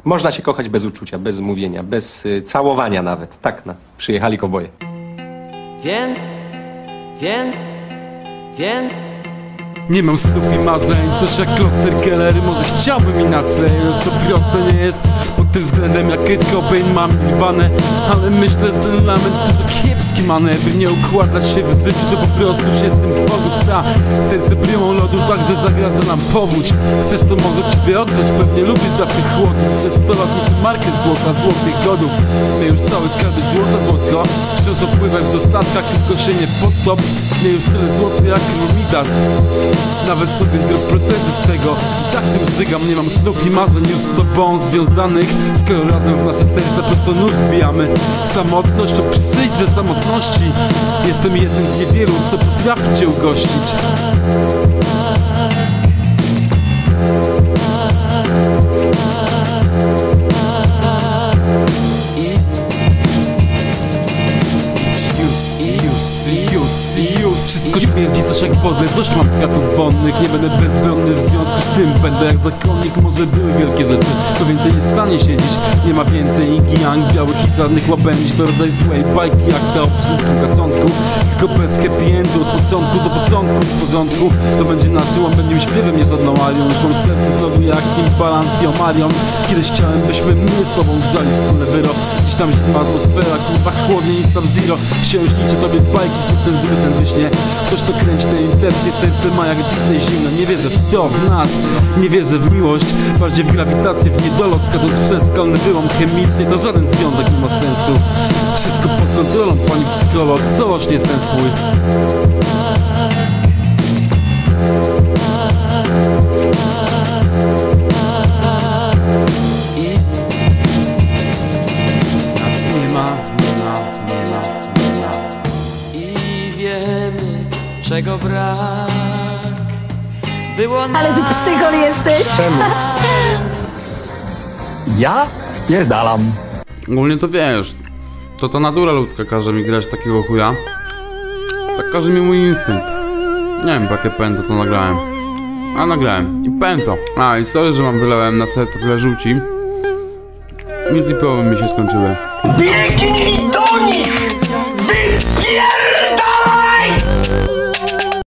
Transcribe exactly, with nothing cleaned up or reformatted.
Można się kochać bez uczucia, bez mówienia, bez y, całowania nawet. Tak, na, przyjechali kowboje. Wiem, wiem, wiem. Nie mam snów i marzeń, coś jak Kloster Keller. Może chciałbym inaczej, już to proste nie jest. Pod tym względem jak Kurt Cobain mam Nirvanę. Ale myślę, że ten lament to to kiepski manewr. Nie układać się w życiu, to po prostu już jestem powódź. Ta serce prymą lodu, także zagraża nam powódź. Chcesz to może ciebie odgrzać, pewnie lubisz zawsze chłodów. Ze sto lat niczym markę złota, złotych godów. My już cały skarby złota, złotko. Wciąż opływam w dostatkach, tylko się nie podtop. Nie już tyle złoty jak Midas. Nawet sobie zrób protezy z tego. I tak tym zygam, nie mam snów i marzeń już z tobą związanych. Skoro razem w nasze serca prosto nóż wbijamy. Samotność to przyjdźże samotności. Jestem jednym z niewielu, co potrafi cię ugościć. Wszystko śmierdzi coś jak wodne, dość mam kwiatów wonnych. Nie będę bezbronny w związku z tym. Będę jak zakonnik, może były wielkie rzeczy. To więcej nie stanie się dziś. Nie ma więcej yin-yang, białych i czarnych łabędzi. To rodzaj złej bajki jak ta o brzydkim gatunku. Tylko bez happy endu, od początku do początku. W porządku, to będzie naszym łabędzim śpiewem, nie żadną alią. Już mam serce znowu jak Timbaland i Omarion. Kiedyś chciałem, byśmy my z tobą grzali wspólny wyrok. Dziś tam zimna atmosfera, kurwa chłodniej niż tam zero. Księżniczy tobie bajki, co ten zły sen wyśnie. Ktoś to kręci te intencje, serce ma jak Disney zimno. Nie wierzę w to, w nas, nie wierzę w miłość. Bardziej w grawitację, w niedolot. Skacząc przez skalny wyłom chemicznie, to żaden związek nie ma sensu. Wszystko pod kontrolą, pani psycholog, całośnie sen swój. Nas nie ma, nie ma, nie ma, nie ma. I wiemy, czego brak było nam. Ale ty psychol jesteś! Czemu? Ja spierdalam. Ogólnie to wiesz, to ta natura ludzka każe mi grać takiego chuja. Tak każe mi mój instynkt. Nie wiem, jakie pęto to nagrałem. A nagrałem. I pęto. A i sorry, że wam wylałem na serce tyle żółci. Multipoły mi się skończyły. Biegnij do nich! Wypier...